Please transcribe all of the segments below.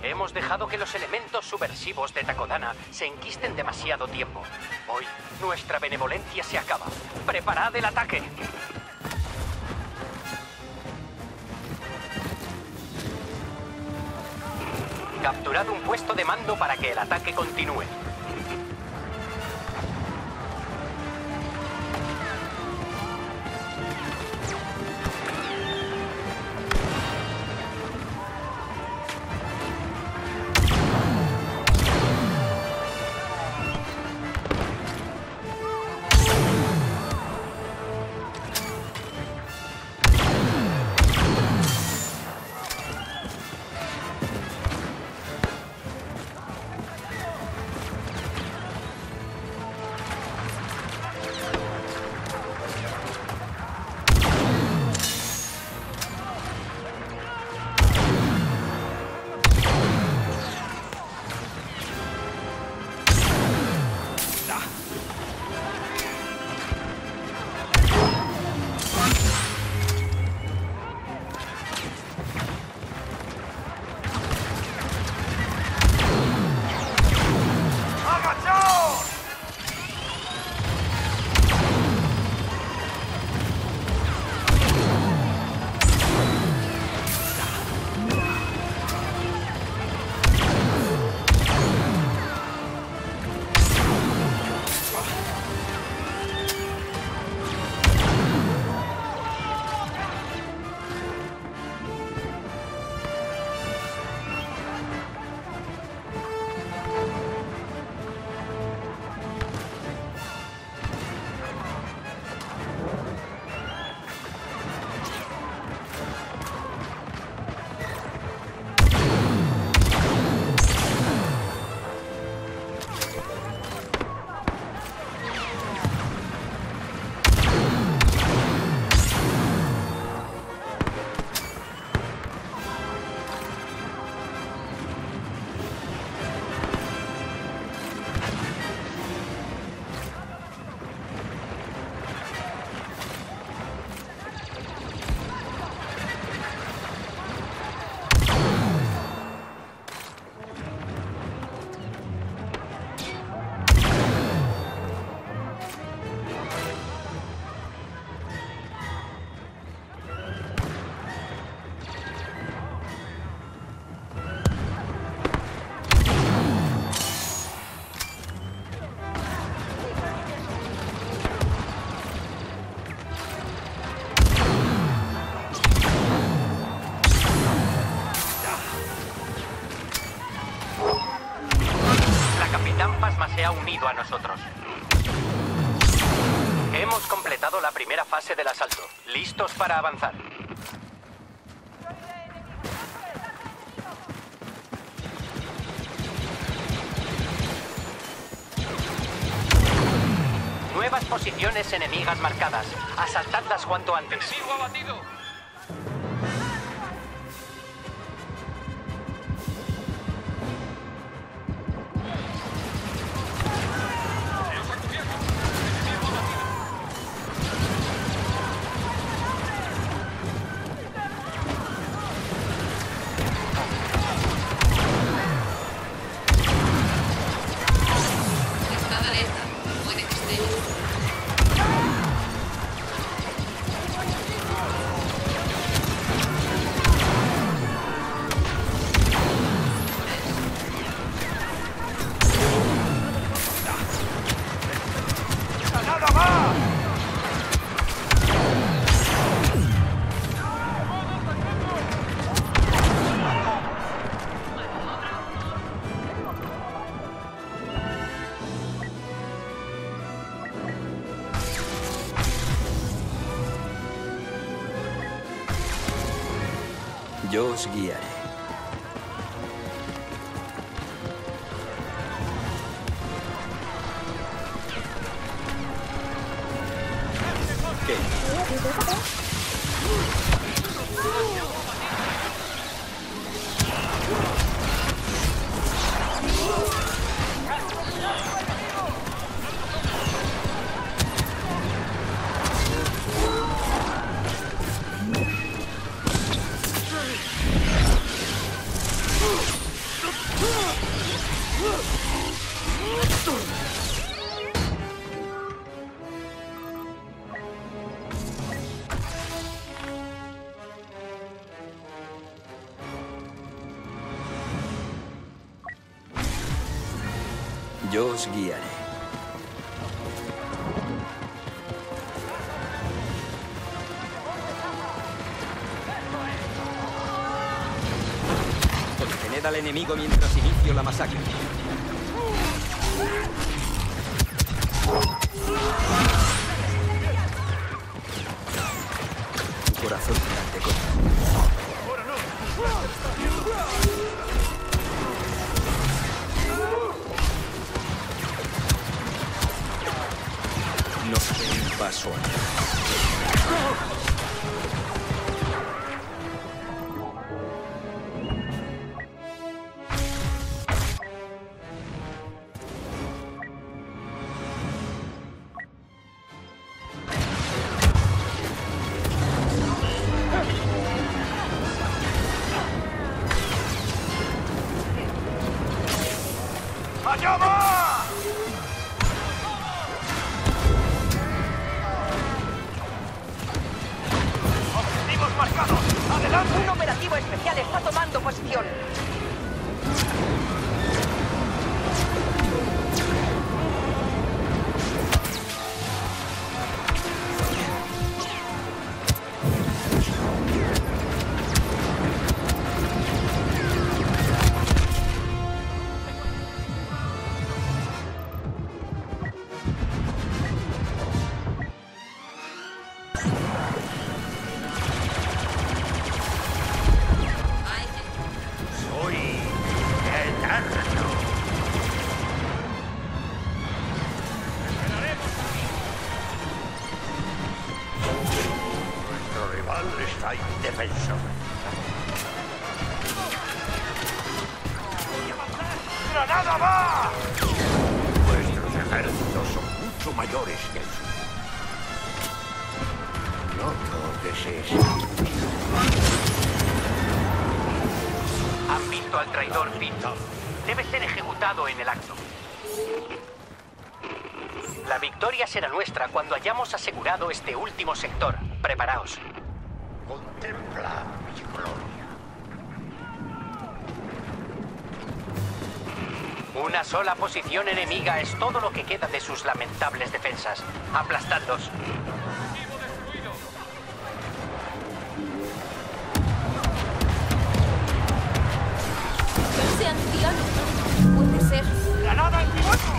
Hemos dejado que los elementos subversivos de Takodana se enquisten demasiado tiempo. Hoy, nuestra benevolencia se acaba. ¡Preparad el ataque! Capturad un puesto de mando para que el ataque continúe. Se ha unido a nosotros. Hemos completado la primera fase del asalto. Listos para avanzar. Nuevas posiciones enemigas marcadas. Asaltadlas cuanto antes. ¡Enemigo abatido! Yo os guiaré. Yo os guiaré. Contened al enemigo mientras inicio la masacre. Tu corazón late contra mí. No daré un paso atrás. ¡Allá va! ¡Objetivos marcados! ¡Adelante! Un operativo especial está tomando posición. Está indefenso. ¡Granada va! Vuestros ejércitos son mucho mayores que el suyo. Noto que Han visto al traidor Pinto. Debe ser ejecutado en el acto. La victoria será nuestra cuando hayamos asegurado este último sector. Preparaos. Contempla mi gloria. Una sola posición enemiga es todo lo que queda de sus lamentables defensas. Aplastadlos. Ese anciano puede ser. ¡Granada en pivote!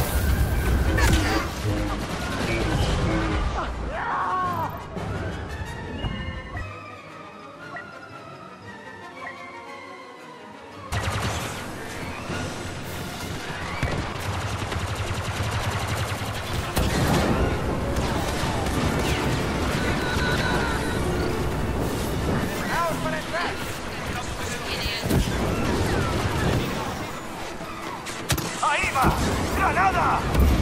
¡Ahí va! ¡Granada!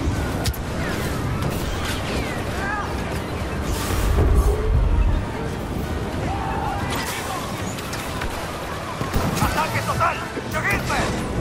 ¡Ataque total! ¡Seguidme!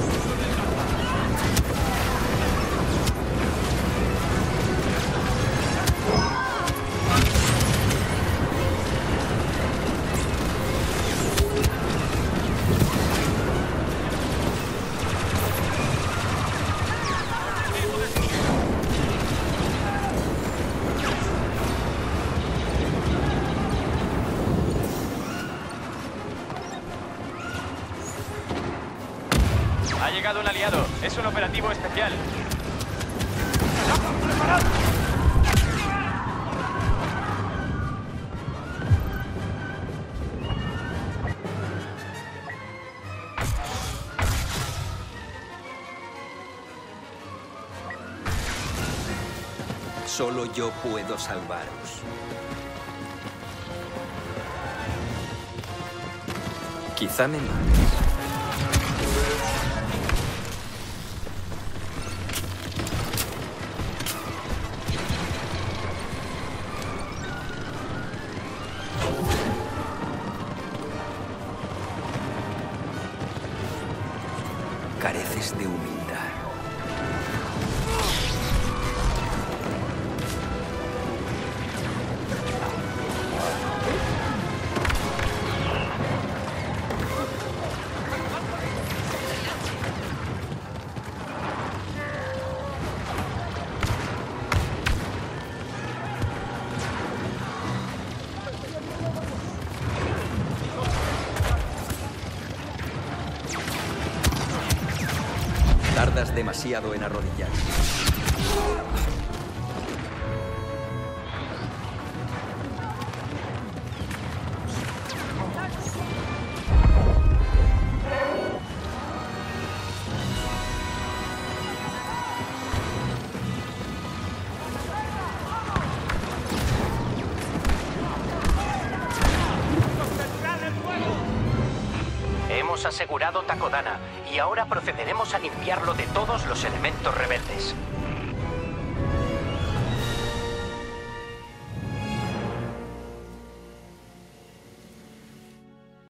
Ha llegado un aliado. Es un operativo especial. Solo yo puedo salvaros. Quizá me mates. Careces de humildad. Tardas demasiado en arrodillarte. Hemos asegurado Takodana y ahora procederemos a limpiarlo de todos los elementos rebeldes.